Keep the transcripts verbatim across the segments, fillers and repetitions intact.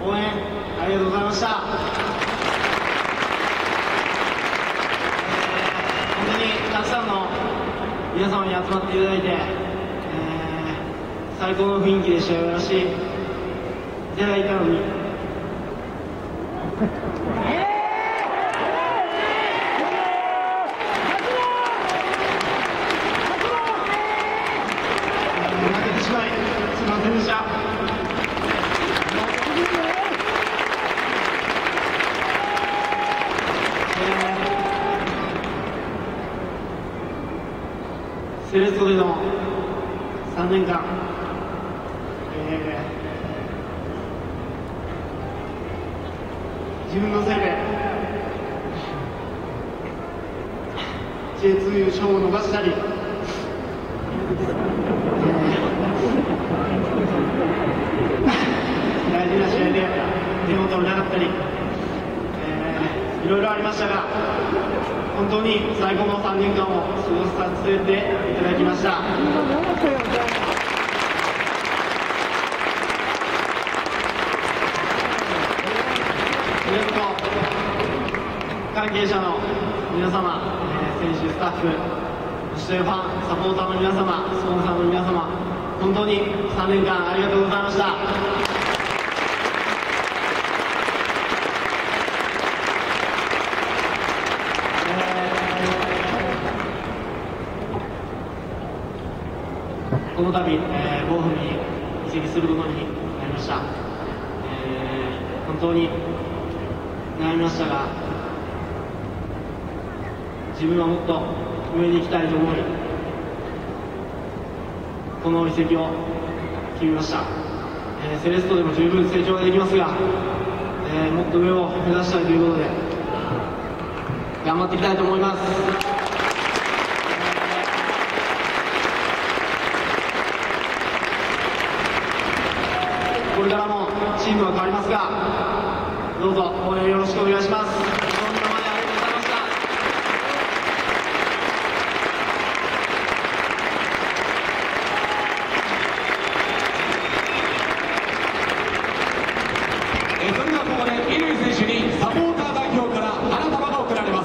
応援ありがとうございました。えー、本当にたくさんの皆様に集まっていただいて、えー、最高の雰囲気で試合をやらせていただいたのにセレッソでのさんねんかん、えー、自分のせいで ジェイツー 優勝を逃したり、えー、大事な試合で点を取れなかったり、えー、いろいろありましたが、本当に最高のさんねんかんを過ごさせていただきました。それと関係者の皆様、えー、選手スタッフ、そしてファンサポーターの皆様、スポンサーの皆様、本当にさんねんかんありがとうございました。この度、えー、ボーフムに移籍することになりました。えー、本当に悩みましたが、自分はもっと上に行きたいと思い、この移籍を決めました。えー、セレッソでも十分成長ができますが、えー、もっと上を目指したいということで頑張っていきたいと思います。これからもチームは変わりますが、どうぞ応援よろしくお願いします。今までありがとうございました。 えー、それではここで乾選手にサポーター代表から花束が贈られます。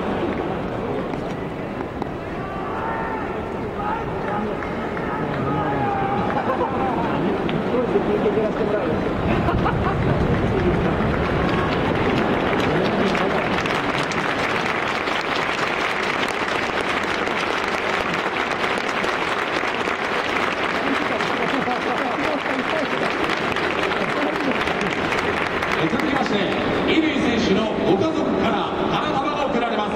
続きまして乾選手のご家族から花束が贈られます。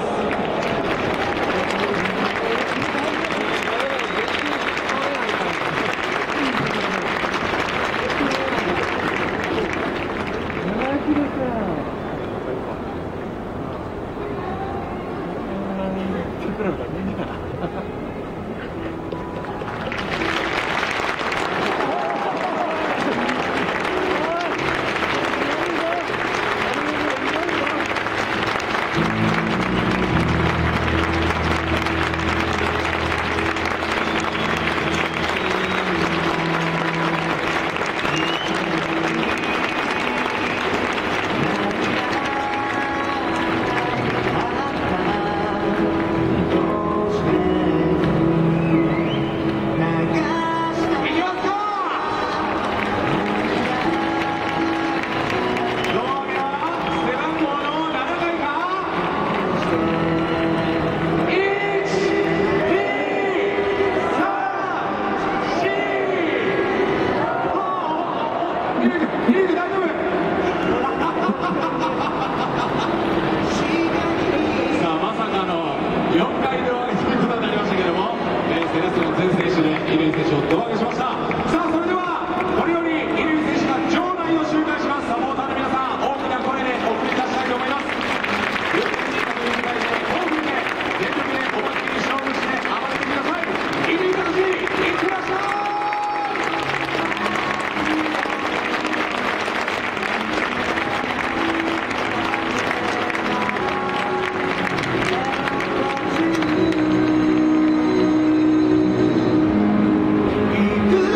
Good.